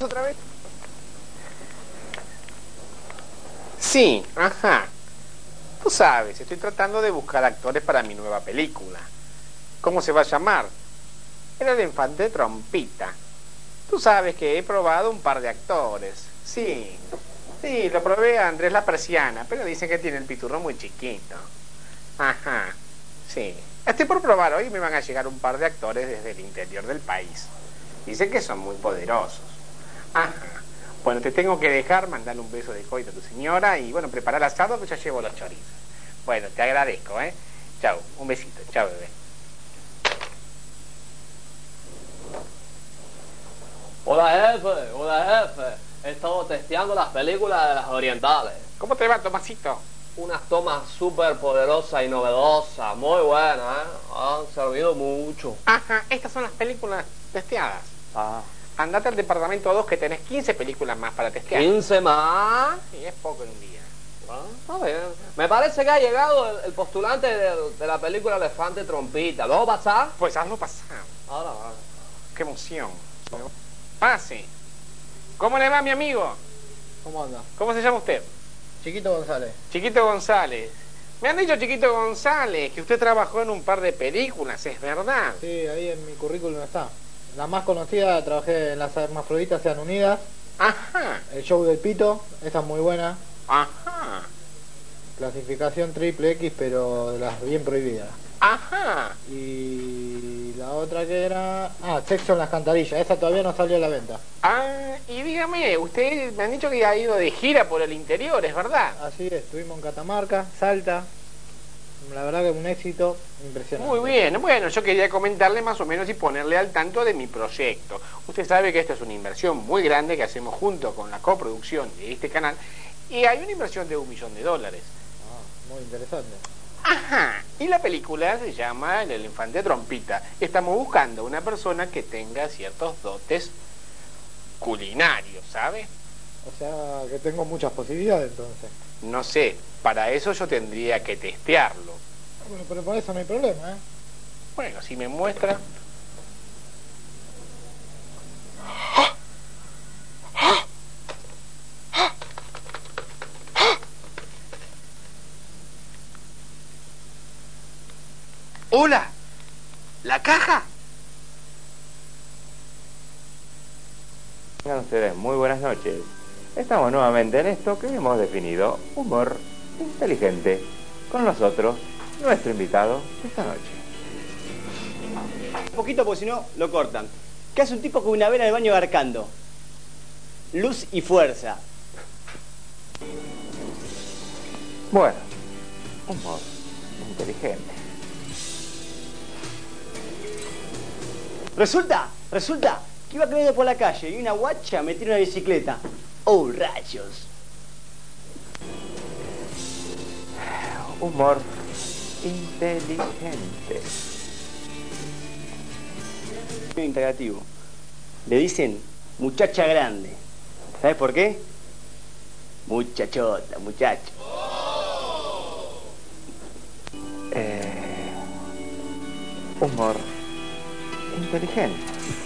¿Otra vez? Sí, ajá. Tú sabes, estoy tratando de buscar actores para mi nueva película. ¿Cómo se va a llamar? El elefante trompita. Tú sabes que he probado un par de actores. Sí, sí, lo probé a Andrés la Persiana, pero dicen que tiene el piturro muy chiquito. Ajá, sí. Estoy por probar hoy y me van a llegar un par de actores desde el interior del país. Dicen que son muy poderosos. Ajá. Bueno, te tengo que dejar, mandarle un beso de coito a tu señora y, bueno, preparar el asado que ya llevo los chorizos. Bueno, te agradezco, ¿eh? Chau, un besito. Chau, bebé. Hola jefe, hola jefe. He estado testeando las películas de las orientales. ¿Cómo te va, Tomasito? Unas tomas súper poderosas y novedosas, muy buenas, ¿eh? Han servido mucho. Ajá, estas son las películas testeadas. Ah. Andate al departamento 2 que tenés 15 películas más para testear. ¿15 más? Sí, es poco en un día. Ah, a ver. Me parece que ha llegado el postulante de la película Elefante Trompita. ¿Lo va a pasar? Pues hazlo pasar. Ahora va. Qué emoción. Pase. ¿Cómo le va, mi amigo? ¿Cómo anda? ¿Cómo se llama usted? Chiquito González. Chiquito González. Me han dicho, Chiquito González, que usted trabajó en un par de películas, ¿es verdad? Sí, ahí en mi currículum está. La más conocida, trabajé en Las Hermafroditas Sean Unidas. Ajá. El show del Pito, esta es muy buena. Ajá. Clasificación triple X, pero de las bien prohibidas. Ajá. Y la otra que era... Sexo en las Cantarillas. Esa todavía no salió a la venta. Ah, y dígame, usted me han dicho que ha ido de gira por el interior, ¿es verdad? Así es, estuvimos en Catamarca, Salta. La verdad que un éxito impresionante. Muy bien, bueno, yo quería comentarle más o menos y ponerle al tanto de mi proyecto. Usted sabe que esto es una inversión muy grande que hacemos junto con la coproducción de este canal y hay una inversión de $1 millón. Muy interesante. Ajá, y la película se llama El elefante trompita. Estamos buscando una persona que tenga ciertos dotes culinarios, ¿sabe? O sea que tengo muchas posibilidades entonces. No sé, para eso yo tendría que testearlo. Bueno, pero por eso no hay problema, ¿eh? Bueno, si me muestra... ¡Hola! ¿La caja? Tengan ustedes muy buenas noches. Estamos nuevamente en esto que hemos definido humor inteligente. Con nosotros, nuestro invitado esta noche. Un poquito porque si no lo cortan. ¿Qué hace un tipo con una vela en el baño garcando? Luz y fuerza. Bueno, humor inteligente. Resulta que iba caminando por la calle y una guacha me tiró una bicicleta. ¡Oh, rayos! Humor inteligente. Integrativo. Le dicen muchacha grande. ¿Sabes por qué? Muchachota, muchacho. Humor inteligente.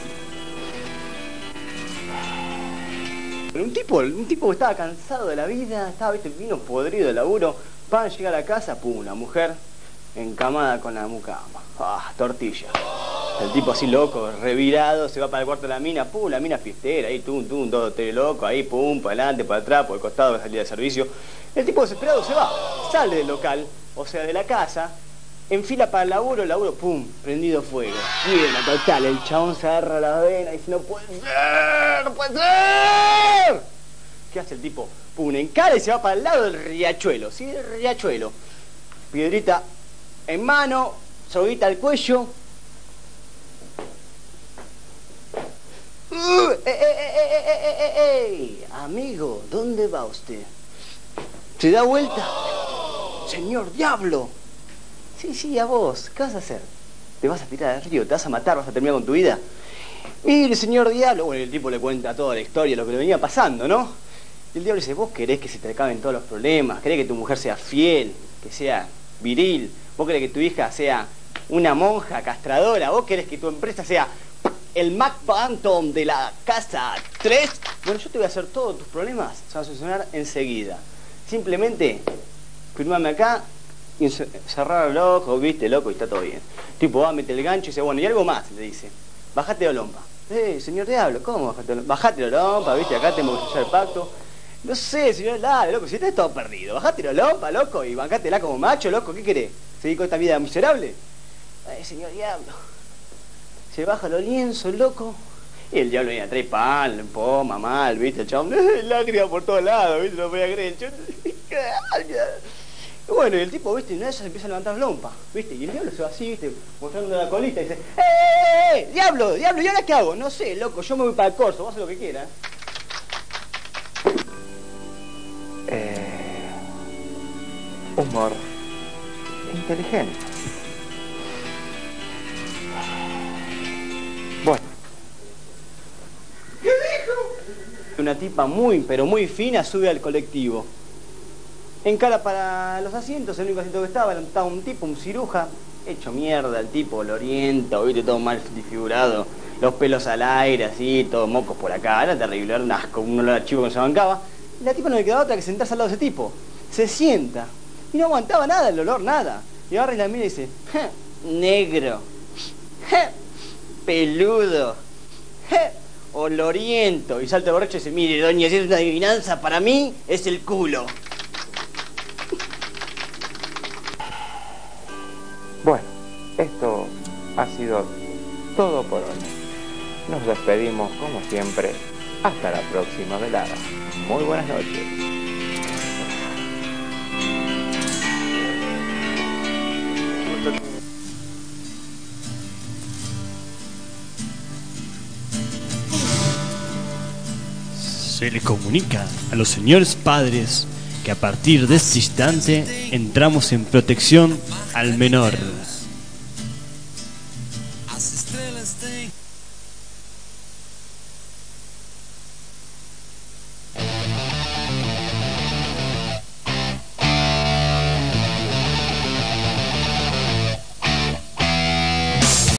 Un tipo que estaba cansado de la vida, estaba, viste, vino podrido de laburo, pan, llega a la casa, pum, la mujer encamada con la mucama. Tortilla. El tipo así loco, revirado, se va para el cuarto de la mina, pum, la mina fiestera, ahí, todo loco, ahí, pum, para adelante, para atrás, por el costado de salida de servicio. El tipo desesperado se va, sale del local, o sea, de la casa, enfila para el laburo, pum, prendido fuego. Llena total, el chabón se agarra la vena y dice, no puede ser, no puede ser. ¿Qué hace el tipo? Pum, encara y se va para el lado del riachuelo, ¿sí? El riachuelo. Piedrita en mano, soguita al cuello. Amigo, ¿dónde va usted? Se da vuelta. Señor diablo. Sí, a vos. ¿Qué vas a hacer? ¿Te vas a tirar al río? ¿Te vas a matar? ¿Vas a terminar con tu vida? Mire, señor diablo. Bueno, el tipo le cuenta toda la historia, lo que le venía pasando, ¿no? Y el diablo dice, ¿vos querés que se te acaben todos los problemas? ¿Querés que tu mujer sea fiel? Que sea viril. ¿Vos querés que tu hija sea una monja castradora? ¿Vos querés que tu empresa sea el Mac Phantom de la casa 3. Bueno, yo te voy a hacer todos tus problemas, se van a solucionar enseguida. Simplemente, firmame acá y cerrar el ojo, viste, loco, y está todo bien. Tipo, va a meter el gancho y dice, bueno, y algo más, le dice. Bajate de Olompa. Señor Diablo, ¿cómo bajate de Olompa? Bajate de Olompa, viste, acá tenemos que sellar el pacto. No sé, señor, dale, loco, si estás todo perdido. Bajate de Olompa, loco, y bancátela como macho, loco, ¿qué querés? ¿Seguir con esta vida miserable? Ay, señor Diablo. Se baja los lienzos, loco. Y el diablo viene a traer pan, poma, mal, viste, el chabón, lágrimas por todos lados, viste, no podía creer. Y bueno, y el tipo, viste, y una de ellas empieza a levantar lompa, viste, y el diablo se va así, viste, mostrando la colita y dice, diablo, diablo, ¿y ahora qué hago? No sé, loco, yo me voy para el corso, vos haces lo que quieras. Humor inteligente. Bueno. Una tipa muy, pero muy fina sube al colectivo. Encara para los asientos, el único asiento que estaba un tipo, un ciruja, hecho mierda, el tipo, loriento, viste, todo mal desfigurado, los pelos al aire, así, todos mocos por acá, era terrible, era un asco, un olor a chivo que no se bancaba. Y la tipa no le quedaba otra que sentarse al lado de ese tipo. Se sienta, y no aguantaba nada, el olor, nada. Y agarra y la mira y dice, negro, peludo, oloriento. Y salta el borracho y dice, mire, doña, si es una adivinanza, para mí es el culo. Bueno, esto ha sido todo por hoy. Nos despedimos como siempre. Hasta la próxima velada. Muy buenas noches. Se le comunica a los señores padres que a partir de este instante entramos en protección al menor.